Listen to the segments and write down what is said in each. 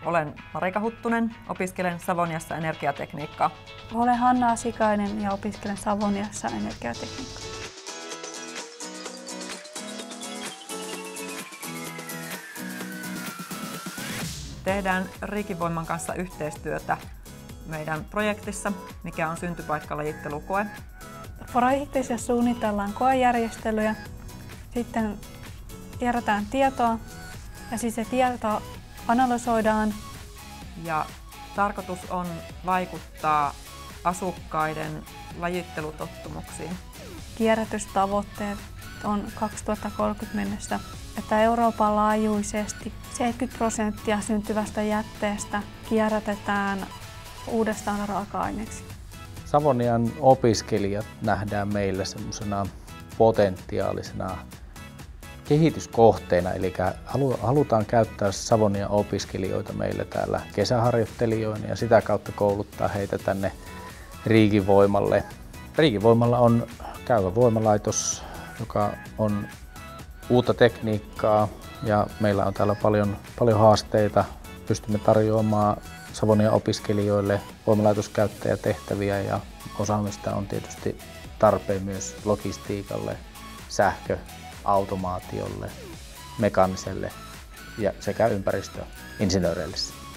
Olen Marika Huttunen, opiskelen Savoniassa energiatekniikkaa. Olen Hanna Asikainen ja opiskelen Savoniassa energiatekniikkaa. Tehdään Riikivoiman kanssa yhteistyötä meidän projektissa, mikä on syntypaikkalajittelukoe. Projektissa suunnitellaan koejärjestelyjä, sitten kerätään tietoa ja siis se tieto analysoidaan. Ja tarkoitus on vaikuttaa asukkaiden lajittelutottumuksiin. Kierrätystavoitteet on 2030 mennessä, että Euroopan laajuisesti 70% syntyvästä jätteestä kierrätetään uudestaan raaka-aineeksi. Savonian opiskelijat nähdään meillä semmoisena potentiaalisena kehityskohteena, eli halutaan käyttää Savonian opiskelijoita meillä täällä kesäharjoittelijoina ja sitä kautta kouluttaa heitä tänne Riikivoimalle. Riikivoimalla on käyvä voimalaitos, joka on uutta tekniikkaa ja meillä on täällä paljon haasteita. Pystymme tarjoamaan Savonian opiskelijoille voimalaitoskäyttäjätehtäviä ja osaamista on tietysti tarpeen myös logistiikalle, sähköautomaatiolle, mekaaniselle ja sekä ympäristöinsinööreille.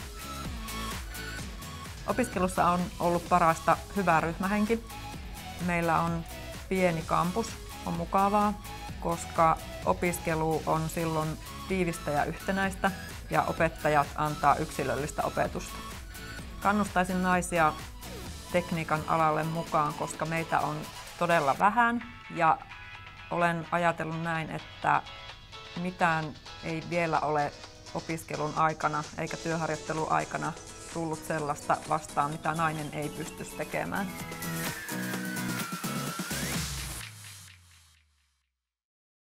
Opiskelussa on ollut parasta hyvä ryhmähenki. Meillä on pieni kampus, on mukavaa, koska opiskelu on silloin tiivistä ja yhtenäistä ja opettajat antaa yksilöllistä opetusta. Kannustaisin naisia tekniikan alalle mukaan, koska meitä on todella vähän ja olen ajatellut näin, että mitään ei vielä ole opiskelun aikana eikä työharjoittelun aikana tullut sellaista vastaan, mitä nainen ei pysty tekemään.